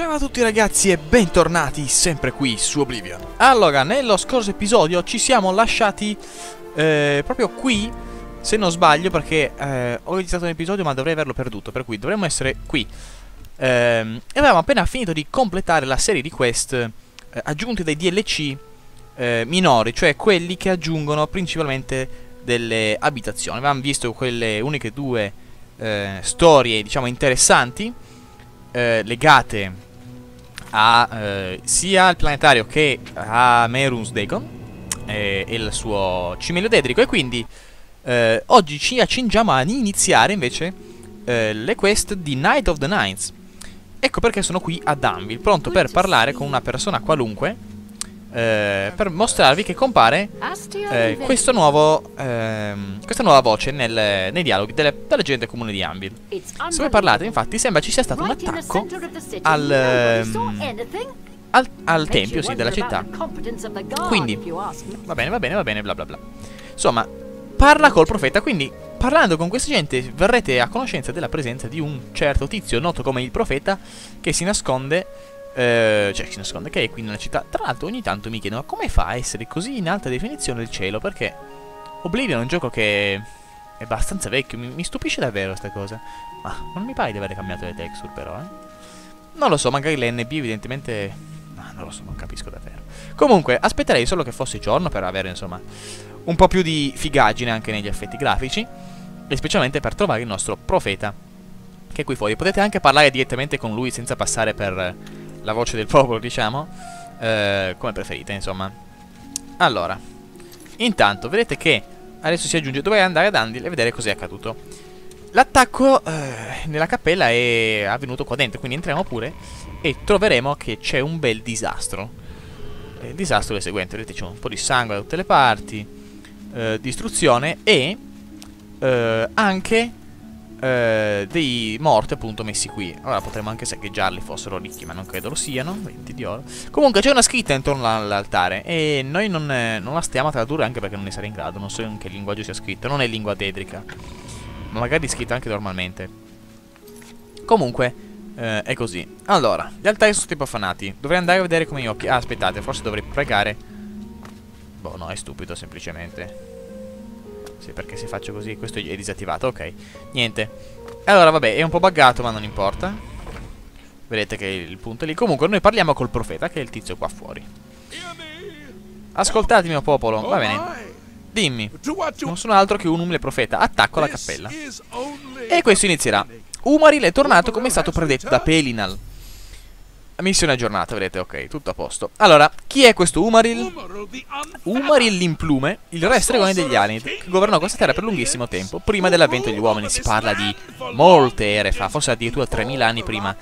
Ciao a tutti ragazzi e bentornati sempre qui su Oblivion. Allora, nello scorso episodio ci siamo lasciati proprio qui, se non sbaglio, perché ho iniziato un episodio ma dovrei averlo perduto, per cui dovremmo essere qui. E avevamo appena finito di completare la serie di quest aggiunti dai DLC minori, cioè quelli che aggiungono principalmente delle abitazioni. Avevamo visto quelle uniche due storie, diciamo, interessanti, legate a sia al planetario che a Mehrunes Dagon e il suo cimelio dedrico. E quindi oggi ci accingiamo a iniziare invece le quest di Night of the Nines. Ecco perché sono qui ad Anvil, pronto per parlare con una persona qualunque, per mostrarvi che compare questa nuova voce nei dialoghi della gente comune di Anvil. Se voi parlate, infatti, sembra ci sia stato un attacco al tempio, sì, della città. Quindi, va bene, bla bla bla. Insomma, parla col profeta, quindi parlando con questa gente verrete a conoscenza della presenza di un certo tizio noto come il profeta, che si nasconde, che è qui nella città. Tra l'altro ogni tanto mi chiedono come fa a essere così in alta definizione il cielo, perché Oblivion è un gioco che è abbastanza vecchio, mi stupisce davvero questa cosa. Ma non mi pare di aver cambiato le texture però, Non lo so, magari le NB evidentemente... ma non lo so, non capisco davvero. Comunque, aspetterei solo che fosse giorno per avere, insomma, un po' più di figaggine anche negli effetti grafici, e specialmente per trovare il nostro profeta, che è qui fuori. Potete anche parlare direttamente con lui senza passare per la voce del popolo, diciamo, come preferite, insomma. Allora, intanto vedete che adesso si aggiunge, dovrei andare ad Anvil e vedere cos'è accaduto. L'attacco nella cappella è avvenuto qua dentro, quindi entriamo pure e troveremo che c'è un bel disastro. Il disastro è il seguente: vedete, c'è un po' di sangue da tutte le parti, distruzione e anche dei morti appunto messi qui. Ora potremmo anche saccheggiarli, fossero ricchi, ma non credo lo siano. 20 di oro. Comunque c'è una scritta intorno all'altare e noi non la stiamo a tradurre, anche perché non ne sarei in grado. Non so in che linguaggio sia scritto, non è lingua dedrica, ma magari scritto anche normalmente. Comunque è così. Allora, gli altari sono stati profanati. Dovrei andare a vedere con i miei occhi. Ah, aspettate, forse dovrei pregare. Boh, no, è stupido semplicemente. Sì, perché se faccio così, questo è disattivato, ok. Niente. Allora, vabbè, è un po' buggato, ma non importa. Vedete che il punto è lì. Comunque, noi parliamo col profeta, che è il tizio qua fuori. Ascoltate, mio popolo. Va bene. Dimmi. Non sono altro che un umile profeta. Attacco la cappella. E questo inizierà. Umaril è tornato come è stato predetto da Pelinal. Missione aggiornata, vedete, ok, tutto a posto. Allora, chi è questo Umaril? Umaril l'implume, il re stregone degli Alinid, che governò questa terra per lunghissimo tempo, prima dell'avvento degli uomini. Si parla di molte ere fa, forse addirittura 3000 anni prima.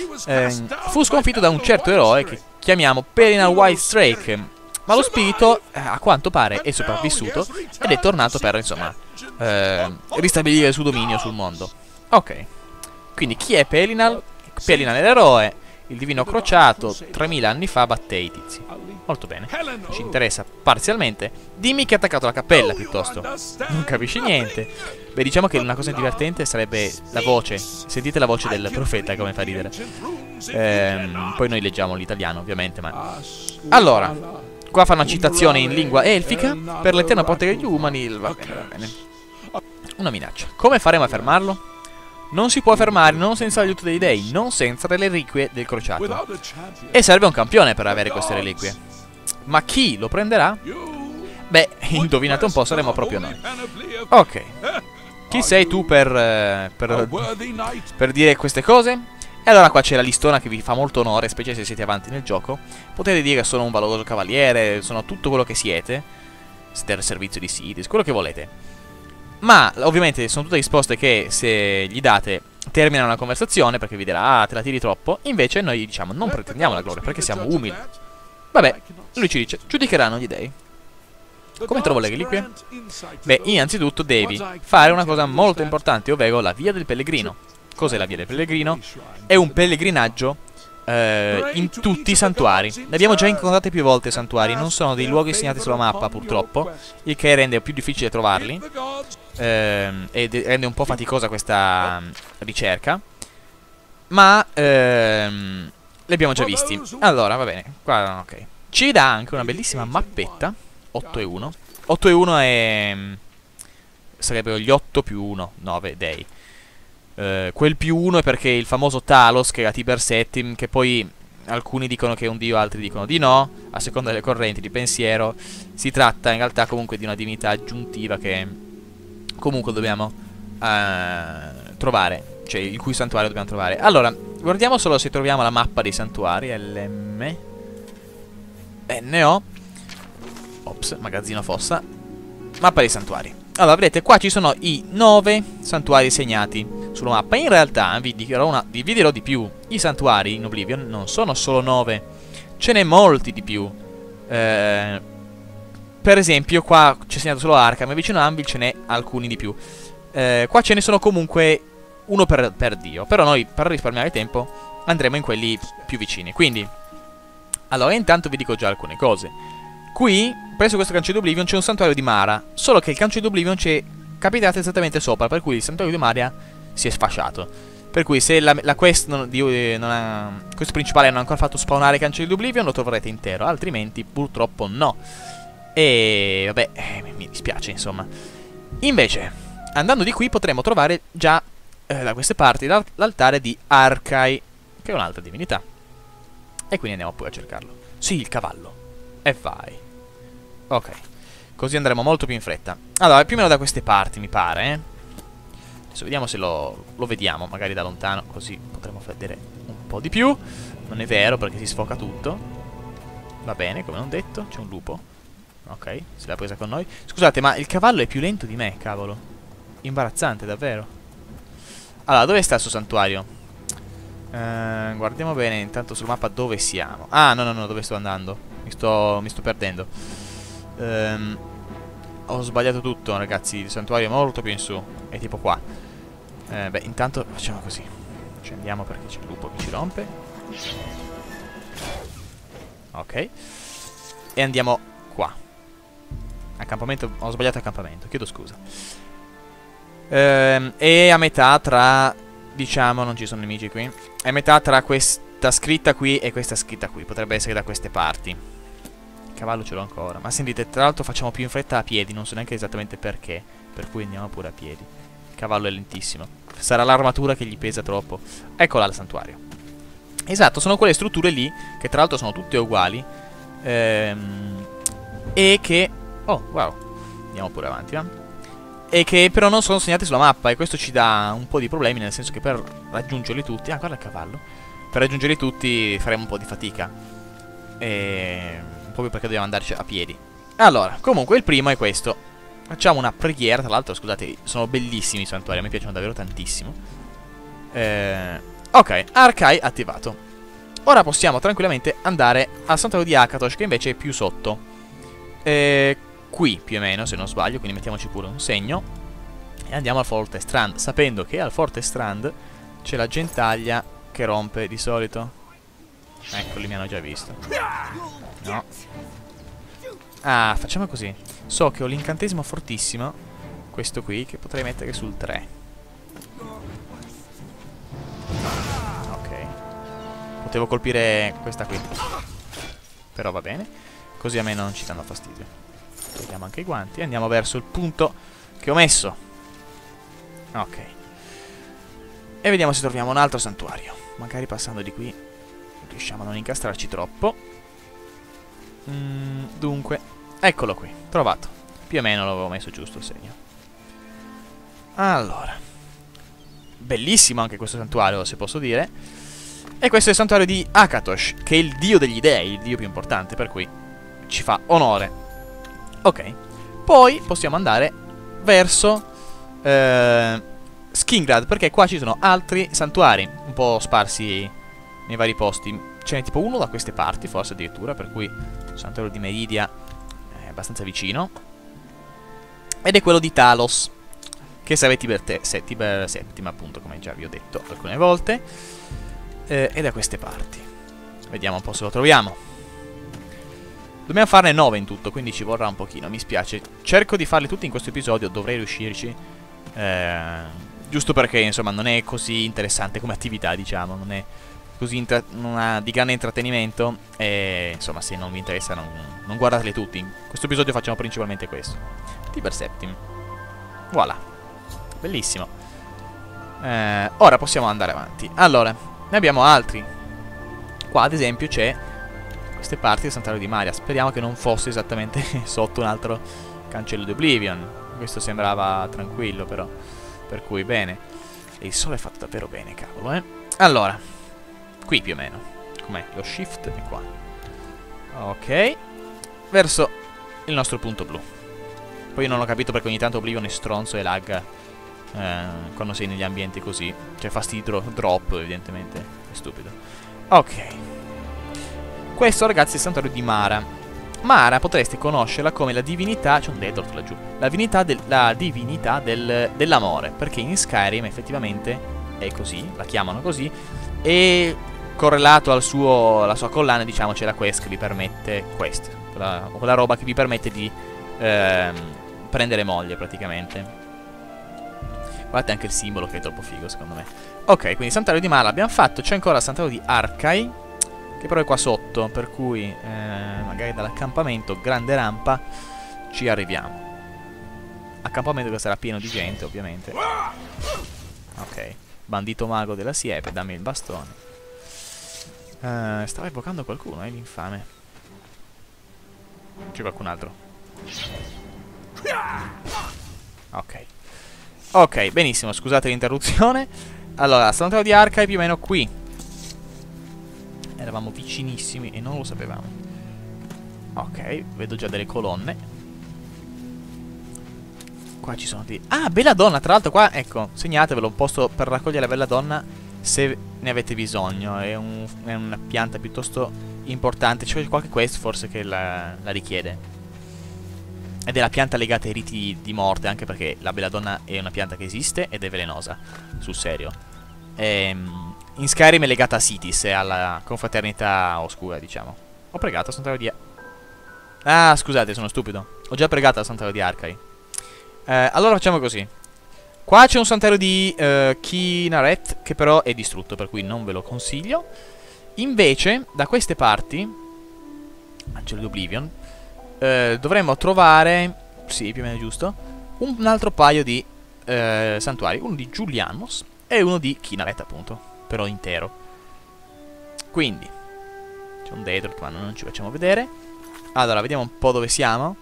Fu sconfitto da un certo eroe che chiamiamo Pelinal Whitestrake, ma lo spirito, a quanto pare, è sopravvissuto ed è tornato per, insomma, ristabilire il suo dominio sul mondo. Ok, quindi chi è Pelinal? Pelinal è l'eroe. Il divino crociato 3000 anni fa batté i tizi. Molto bene, ci interessa parzialmente. Dimmi chi ha attaccato la cappella, piuttosto. Non capisci niente. Beh, diciamo che una cosa divertente sarebbe la voce. Sentite la voce del profeta, come fa ridere. Poi noi leggiamo l'italiano, ovviamente, ma... Allora, qua fa una citazione in lingua elfica per l'eterno potere degli umani. Va bene, va bene. Una minaccia. Come faremo a fermarlo? Non si può fermare, non senza l'aiuto dei dei, non senza delle reliquie del crociato. E serve un campione per avere queste reliquie. Ma chi lo prenderà? Beh, indovinate un po', saremo proprio noi. Ok. Chi sei tu per dire queste cose? E allora qua c'è la listona che vi fa molto onore, specie se siete avanti nel gioco. Potete dire che sono un valoroso cavaliere, sono tutto quello che siete. Siete al servizio di Sidis, quello che volete. Ma ovviamente sono tutte risposte che, se gli date, terminano la conversazione, perché vi dirà: ah, te la tiri troppo. Invece noi diciamo: non pretendiamo la gloria, perché siamo umili. Vabbè, lui ci dice: giudicheranno gli dei. Come trovo le reliquie? Beh, innanzitutto devi fare una cosa molto importante, ovvero la via del pellegrino. Cos'è la via del pellegrino? È un pellegrinaggio in tutti i santuari. Ne abbiamo già incontrate più volte i santuari. Non sono dei luoghi segnati sulla mappa, purtroppo, il che rende più difficile trovarli e rende un po' faticosa questa ricerca. Ma li abbiamo già visti. Allora, va bene. Qua, ok. Ci dà anche una bellissima mappetta. 8 e 1. 8 e 1 è... sarebbero gli 8 più 1. 9 dei. Quel più 1 è perché il famoso Talos, che era Tiber Settim, che poi alcuni dicono che è un dio, altri dicono di no, a seconda delle correnti di pensiero. Si tratta in realtà comunque di una divinità aggiuntiva che comunque dobbiamo trovare, cioè il cui santuario dobbiamo trovare. Allora, guardiamo solo se troviamo la mappa dei santuari. LM NO ops, magazzino fossa. Mappa dei santuari. Allora, vedete, qua ci sono i 9 santuari segnati sulla mappa. In realtà vi dirò di più. I santuari in Oblivion non sono solo 9, ce n'è molti di più. Per esempio, qua c'è segnato solo Arkham, e vicino a Anvil ce n'è alcuni di più. Qua ce ne sono comunque uno per dio. Però noi, per risparmiare tempo, andremo in quelli più vicini. Quindi, allora, intanto vi dico già alcune cose. Qui, presso questo cancello di Oblivion, c'è un santuario di Mara. Solo che il cancello di Oblivion c'è capitato esattamente sopra, per cui il santuario di Mara si è sfasciato. Per cui se la quest questo principale non ha ancora fatto spawnare il cancello di Oblivion, lo troverete intero. Altrimenti, purtroppo, no. E vabbè, mi dispiace, insomma. Invece, andando di qui potremo trovare già da queste parti l'altare di Arkai, che è un'altra divinità. E quindi andiamo pure a cercarlo. Sì, il cavallo. E vai. Ok, così andremo molto più in fretta. Allora, più o meno da queste parti, mi pare, Adesso vediamo se lo vediamo, magari da lontano, così potremo vedere un po' di più. Non è vero, perché si sfoca tutto. Va bene, come non detto, c'è un lupo. Ok, se l'ha presa con noi. Scusate, ma il cavallo è più lento di me, cavolo. Imbarazzante, davvero. Allora, dove sta il suo santuario? Guardiamo bene intanto sulla mappa dove siamo. Ah, no, dove sto andando? Mi sto perdendo. Ho sbagliato tutto, ragazzi. Il santuario è molto più in su. È tipo qua. Beh, intanto facciamo così. Scendiamo perché c'è il lupo che ci rompe. Ok. E andiamo qua. Accampamento. Ho sbagliato accampamento, chiedo scusa. E a metà tra... diciamo, non ci sono nemici qui. È a metà tra questa scritta qui e questa scritta qui. Potrebbe essere da queste parti. Il cavallo ce l'ho ancora. Ma sentite, tra l'altro facciamo più in fretta a piedi. Non so neanche esattamente perché. Per cui andiamo pure a piedi. Il cavallo è lentissimo. Sarà l'armatura che gli pesa troppo. Eccola il santuario. Esatto, sono quelle strutture lì, che tra l'altro sono tutte uguali. E che... oh, wow. Andiamo pure avanti, va? E che però non sono segnati sulla mappa. E questo ci dà un po' di problemi, nel senso che per raggiungerli tutti... ah, guarda il cavallo. Per raggiungerli tutti faremo un po' di fatica. Proprio perché dobbiamo andarci a piedi. Allora, comunque il primo è questo. Facciamo una preghiera. Tra l'altro, scusate, sono bellissimi i santuari. A me piacciono davvero tantissimo. Ok, Arkai attivato. Ora possiamo tranquillamente andare al santuario di Akatosh, che invece è più sotto. Qui più o meno, se non sbaglio. Quindi mettiamoci pure un segno. E andiamo al Forte Strand, sapendo che al Forte Strand c'è la gentaglia che rompe di solito. Ecco, li mi hanno già visto. No. Ah, facciamo così. So che ho l'incantesimo fortissimo, questo qui, che potrei mettere sul 3. Ok. Potevo colpire questa qui, però va bene. Così a me non ci danno fastidio. Togliamo anche i guanti e andiamo verso il punto che ho messo. Ok. E vediamo se troviamo un altro santuario. Magari passando di qui riusciamo a non incastrarci troppo. Dunque, eccolo qui, trovato. Più o meno l'avevo messo giusto il segno. Allora, bellissimo anche questo santuario, se posso dire. E questo è il santuario di Akatosh, che è il dio degli dei, il dio più importante, per cui ci fa onore. Ok, poi possiamo andare verso Skingrad, perché qua ci sono altri santuari un po' sparsi nei vari posti. Ce n'è tipo uno da queste parti, forse addirittura, per cui il santuario di Meridia è abbastanza vicino. Ed è quello di Talos, che serve Tiber Settim, appunto, come già vi ho detto alcune volte. E da queste parti. Vediamo un po' se lo troviamo. Dobbiamo farne 9 in tutto, quindi ci vorrà un pochino, mi spiace. Cerco di farli tutti in questo episodio, dovrei riuscirci. Giusto perché, insomma, non è così interessante come attività, diciamo. Non è così di grande intrattenimento. E insomma, se non vi interessa, non guardateli tutti. In questo episodio facciamo principalmente questo. Tiber Septim. Voilà. Bellissimo. Ora possiamo andare avanti. Allora, ne abbiamo altri. Qua ad esempio c'è queste parti del Santuario di Maria. Speriamo che non fosse esattamente sotto un altro cancello di Oblivion. Questo sembrava tranquillo però. Per cui bene. E il sole è fatto davvero bene, cavolo, Allora, qui più o meno. Com'è? Lo shift è qua. Ok. Verso il nostro punto blu. Poi io non ho capito perché ogni tanto Oblivion è stronzo e lagga quando sei negli ambienti così. Cioè fastidio drop, evidentemente. È stupido. Ok. Questo, ragazzi, è il santuario di Mara. Mara potreste conoscerla come la divinità. C'è un Daedalus laggiù. La divinità dell'amore. Perché in Skyrim effettivamente è così, la chiamano così. E correlato alla sua collana, diciamo, c'è la quest che vi permette quella roba che vi permette di prendere moglie praticamente. Guardate anche il simbolo che è troppo figo secondo me. Ok, quindi santuario di Mara l'abbiamo fatto. C'è ancora il santuario di Arkai, che però è qua sotto, per cui magari dall'accampamento, grande rampa, ci arriviamo. Accampamento che sarà pieno di gente, ovviamente. Ok, bandito mago della siepe, dammi il bastone. Stava evocando qualcuno, l'infame. C'è qualcun altro. Ok. Ok, benissimo, scusate l'interruzione. Allora, santuario di Arkai più o meno qui. Eravamo vicinissimi e non lo sapevamo. Ok, vedo già delle colonne. Qua ci sono dei... Ah, Belladonna, tra l'altro qua, ecco, segnatevelo, un posto per raccogliere la Belladonna se ne avete bisogno. È una pianta piuttosto importante. C'è qualche quest forse che la richiede. Ed è la pianta legata ai riti di morte, anche perché la Belladonna è una pianta che esiste ed è velenosa, sul serio. In Skyrim è legata a Sitis e alla confraternita oscura, diciamo. Ho pregato al santuario di... Ah, scusate, sono stupido. Ho già pregato al santuario di Arkai. Allora facciamo così. Qua c'è un santuario di Kinaret, che però è distrutto, per cui non ve lo consiglio. Invece, da queste parti, Angelo di Oblivion, dovremmo trovare, sì, più o meno giusto, un altro paio di santuari. Uno di Julianos e uno di Kinaret, appunto, però intero. Quindi c'è un Daedalus, ma non ci facciamo vedere. Allora, vediamo un po' dove siamo.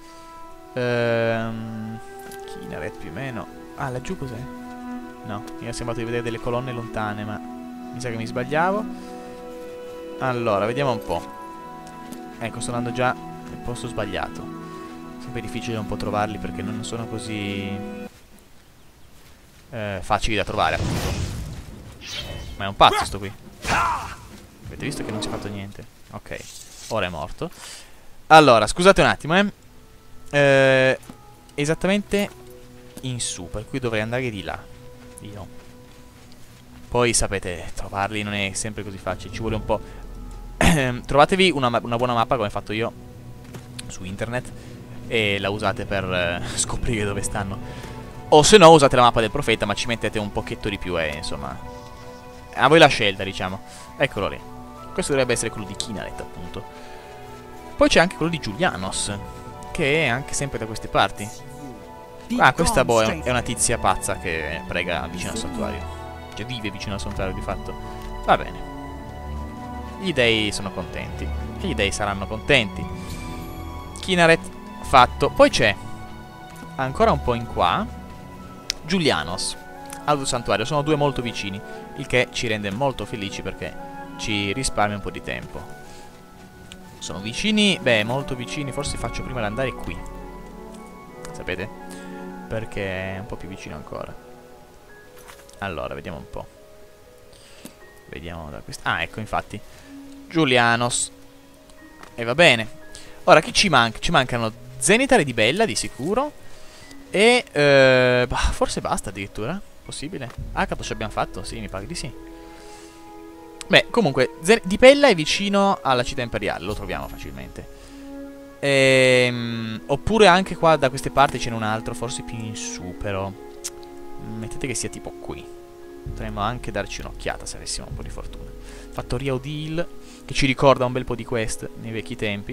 Kinaret più o meno. Ah, laggiù cos'è? No, mi è sembrato di vedere delle colonne lontane, ma mi sa che mi sbagliavo. Allora, vediamo un po'. Ecco, sto andando già nel posto sbagliato. Sempre difficile un po' trovarli perché non sono così facili da trovare, appunto. Ma è un pazzo sto qui. Avete visto che non si è fatto niente? Ok, ora è morto. Allora, scusate un attimo, esattamente in su, per cui dovrei andare di là. Io. Poi sapete, trovarli non è sempre così facile, ci vuole un po'. Trovatevi una buona mappa come ho fatto io su internet e la usate per scoprire dove stanno. O se no usate la mappa del profeta, ma ci mettete un pochetto di più e insomma a voi la scelta, diciamo. Eccolo lì. Questo dovrebbe essere quello di Kinaret, appunto. Poi c'è anche quello di Julianos, che è anche sempre da queste parti. Ah, questa boh, è una tizia pazza che prega vicino al santuario. Cioè vive vicino al santuario di fatto. Va bene. Gli dei sono contenti. E gli dei saranno contenti. Kinaret fatto. Poi c'è ancora un po' in qua Julianos, altro santuario. Sono due molto vicini, il che ci rende molto felici perché ci risparmia un po' di tempo. Sono vicini, beh, molto vicini. Forse faccio prima l'andare qui, sapete? Perché è un po' più vicino ancora. Allora, vediamo un po'. Vediamo da questa... Ah, ecco, infatti Julianos. E va bene. Ora, chi ci manca? Ci mancano Zenithal di Bella, di sicuro. E... forse basta addirittura. Possibile? Ah, capo ci abbiamo fatto? Sì, mi pare di sì. Beh, comunque, di Bella è vicino alla città imperiale. Lo troviamo facilmente. Oppure anche qua da queste parti c'è un altro, forse più in su, però mettete che sia tipo qui. Potremmo anche darci un'occhiata se avessimo un po' di fortuna. Fattoria Odile, che ci ricorda un bel po' di quest nei vecchi tempi.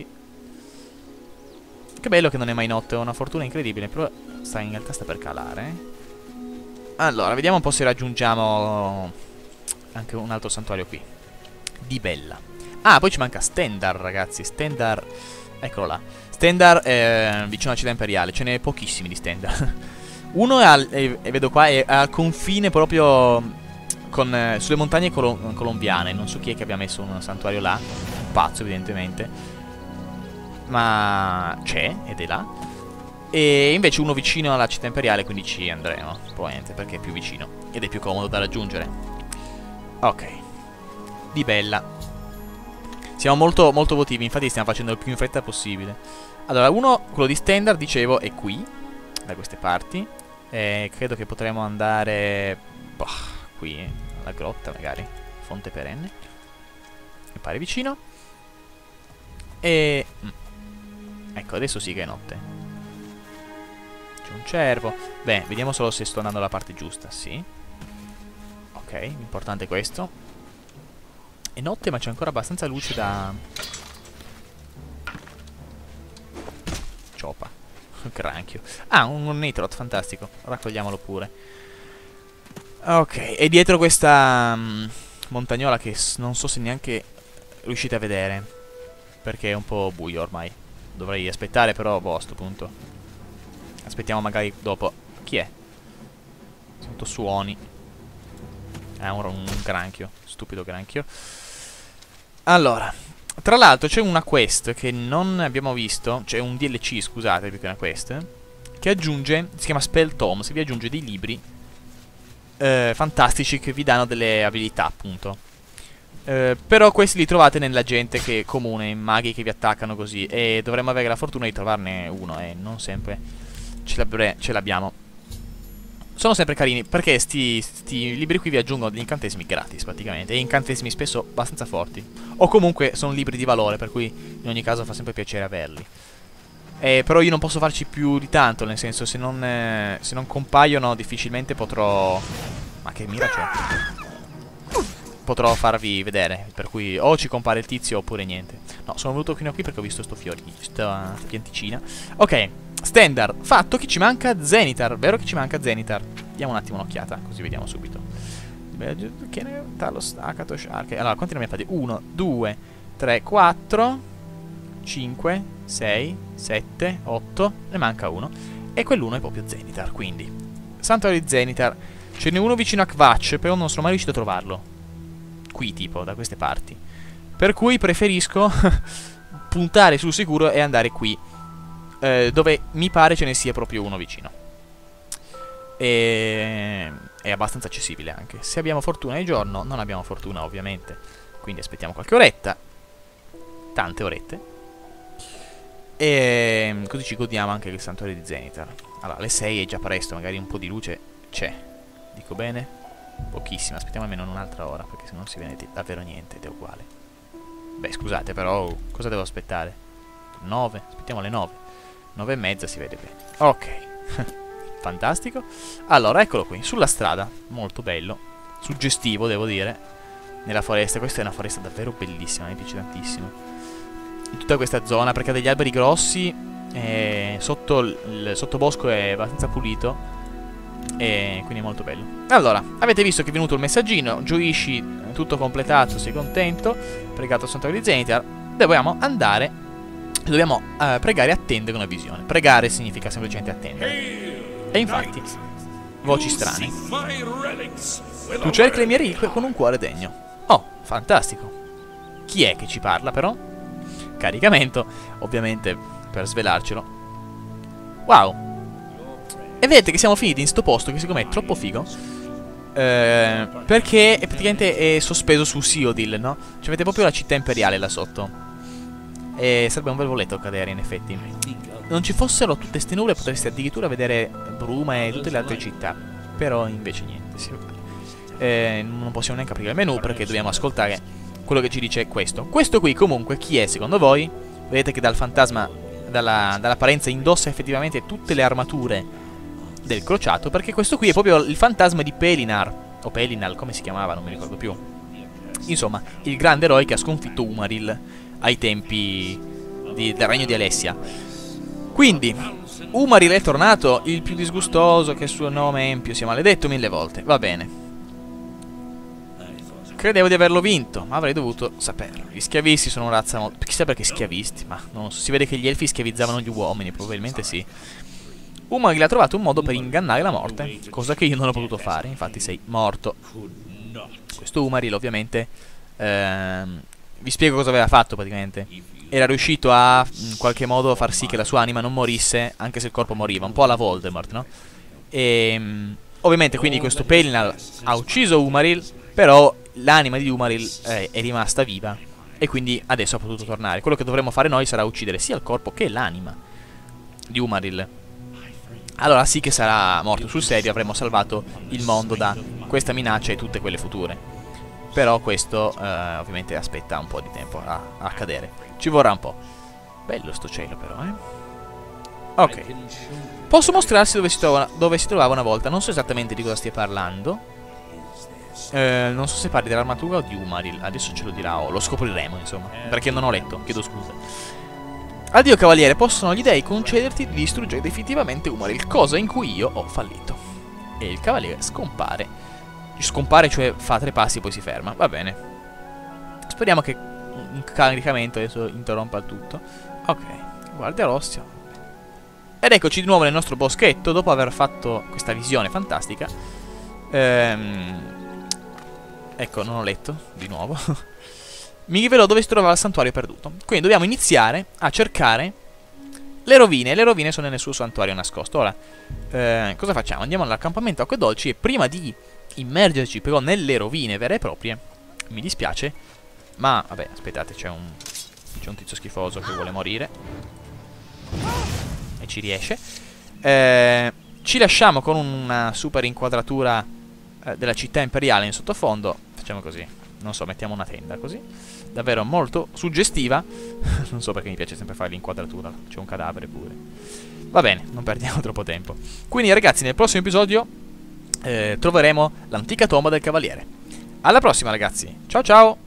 Che bello che non è mai notte, ho una fortuna incredibile, però in realtà sta per calare. Allora, vediamo un po' se raggiungiamo anche un altro santuario qui. Di Bella. Ah, poi ci manca Stendarr, ragazzi. Stendarr, eccolo là. Stendarr è vicino alla città imperiale, ce n'è pochissimi di Stendarr. Uno è vedo qua, è al confine proprio con, sulle montagne colombiane. Non so chi è che abbia messo un santuario là. Un pazzo, evidentemente. Ma c'è, ed è là. E invece uno vicino alla città imperiale, quindi ci andremo, probabilmente, perché è più vicino ed è più comodo da raggiungere. Ok. Di Bella. Siamo molto votivi, infatti stiamo facendo il più in fretta possibile. Allora, quello di Stendarr, dicevo, è qui, da queste parti. E credo che potremo andare qui, alla grotta magari, fonte perenne. Mi pare vicino. E ecco, adesso sì che è notte. C'è un cervo. Beh, vediamo solo se sto andando alla parte giusta. Sì. Ok, l'importante è questo. È notte ma c'è ancora abbastanza luce da... Ciopa. Granchio. Ah, un nitrot, fantastico. Raccogliamolo pure. Ok, e dietro questa montagnola che non so se neanche riuscite a vedere, perché è un po' buio ormai. Dovrei aspettare però, boh, a sto punto. Aspettiamo magari dopo. Chi è? Sento suoni. È un granchio. Stupido granchio. Allora, tra l'altro c'è una quest che non abbiamo visto. C'è un DLC, scusate, più che una quest, che aggiunge, si chiama Spell Tomes, vi aggiunge dei libri fantastici che vi danno delle abilità, appunto. Però questi li trovate nella gente che è comune, in maghi che vi attaccano così. E dovremmo avere la fortuna di trovarne uno, e non sempre ce l'abbiamo. Sono sempre carini, perché sti libri qui vi aggiungono degli incantesimi gratis, praticamente. E incantesimi spesso abbastanza forti. O comunque sono libri di valore, per cui in ogni caso fa sempre piacere averli. Però io non posso farci più di tanto, nel senso, se non compaiono difficilmente potrò... Ma che mira c'è? Potrò farvi vedere, per cui o ci compare il tizio oppure niente. No, sono venuto fino a qui perché ho visto sto fiore, sta pianticina. Ok, Stendarr, fatto che ci manca Zenitar, vero che ci manca Zenitar? Diamo un attimo un'occhiata, così vediamo subito. Allora, quanti ne abbiamo fatti? 1, 2, 3, 4, 5, 6, 7, 8, ne manca uno. E quell'uno è proprio Zenitar, quindi santuario di Zenitar. Ce n'è uno vicino a Kvatch, però non sono mai riuscito a trovarlo. Qui, tipo, da queste parti. Per cui preferisco puntare sul sicuro e andare qui, dove mi pare ce ne sia proprio uno vicino. E è abbastanza accessibile anche. Se abbiamo fortuna di giorno, non abbiamo fortuna ovviamente. Quindi aspettiamo qualche oretta. Tante orette. E così ci godiamo anche il santuario di Zenitar. Allora, alle 6 è già presto, magari un po' di luce c'è. Dico bene? Pochissima, aspettiamo almeno un'altra ora, perché se no non si vede davvero niente ed è uguale. Beh, scusate, però cosa devo aspettare? 9? Aspettiamo le 9. 9 e mezza si vede bene. Ok. Fantastico. Allora, eccolo qui, sulla strada. Molto bello. Suggestivo, devo dire. Nella foresta. Questa è una foresta davvero bellissima, mi piace tantissimo. In tutta questa zona, perché ha degli alberi grossi. Sotto il sottobosco è abbastanza pulito. E quindi è molto bello. Allora, avete visto che è venuto il messaggino. Gioisci, tutto completato, sei contento. Pregato al santuario di Zenitar. Dobbiamo andare. Dobbiamo pregare e attendere una visione. Pregare significa semplicemente attendere. E infatti, voci strane. Tu cerchi le mie reliquie con un cuore degno. Oh, fantastico. Chi è che ci parla però? Caricamento, ovviamente, per svelarcelo. Wow. E vedete che siamo finiti in sto posto che secondo me è troppo figo, perché praticamente è sospeso su Seodil, no? Cioè avete proprio la città imperiale là sotto. E sarebbe un bel voletto cadere, in effetti. Non ci fossero tutte ste nuvole, potreste addirittura vedere Bruma e tutte le altre città. Però invece niente, non possiamo neanche aprire il menu perché dobbiamo ascoltare quello che ci dice questo. Questo qui comunque chi è secondo voi? Vedete che dal fantasma, dall'apparenza indossa effettivamente tutte le armature del crociato, perché questo qui è proprio il fantasma di Pelinar. o Pelinal, come si chiamava, non mi ricordo più. Insomma, il grande eroe che ha sconfitto Umaril ai tempi del regno di Alessia. Quindi, Umaril è tornato, il più disgustoso, che il suo nome Empio sia maledetto 1000 volte. Va bene. Credevo di averlo vinto, ma avrei dovuto saperlo. Gli schiavisti sono una razza molto... Chissà perché schiavisti, ma non lo so. Si vede che gli elfi schiavizzavano gli uomini, probabilmente sì. Umaril ha trovato un modo per ingannare la morte, cosa che io non ho potuto fare, infatti sei morto. Questo Umaril ovviamente... vi spiego cosa aveva fatto praticamente. Era riuscito a, in qualche modo, far sì che la sua anima non morisse, anche se il corpo moriva, un po' alla Voldemort, no? E... ovviamente quindi questo Pelinal ha ucciso Umaril, però l'anima di Umaril è rimasta viva e quindi adesso ha potuto tornare. Quello che dovremmo fare noi sarà uccidere sia il corpo che l'anima di Umaril. Allora sì che sarà morto sul serio, avremo salvato il mondo da questa minaccia e tutte quelle future. Però questo ovviamente aspetta un po' di tempo a accadere. Ci vorrà un po'. Bello sto cielo però, Ok. Posso mostrarsi dove si trovava una volta. Non so esattamente di cosa stia parlando. Non so se parli dell'armatura o di Umaril. Adesso ce lo dirà o lo scopriremo, insomma. Perché non ho letto, chiedo scusa. Addio cavaliere, possono gli dei concederti di distruggere definitivamente Umaril, cosa in cui io ho fallito. E il cavaliere scompare. Scompare, cioè fa 3 passi e poi si ferma. Va bene. Speriamo che un caricamento adesso interrompa il tutto. Ok, guardia rossia. Ed eccoci di nuovo nel nostro boschetto, dopo aver fatto questa visione fantastica. Ecco, non ho letto, di nuovo. Mi rivelò dove si trovava il santuario perduto. Quindi dobbiamo iniziare a cercare le rovine. Le rovine sono nel suo santuario nascosto. Ora, cosa facciamo? Andiamo all'accampamento Acque Dolci e prima di immergerci però nelle rovine vere e proprie, mi dispiace, ma vabbè, aspettate, c'è un tizio schifoso che vuole morire e ci riesce. Ci lasciamo con una super inquadratura della città imperiale in sottofondo. Facciamo così, non so, mettiamo una tenda così, davvero molto suggestiva. Non so perché mi piace sempre fare l'inquadratura, c'è un cadavere pure. Va bene, non perdiamo troppo tempo. Quindi ragazzi, nel prossimo episodio troveremo l'antica tomba del cavaliere. Alla prossima ragazzi, ciao ciao!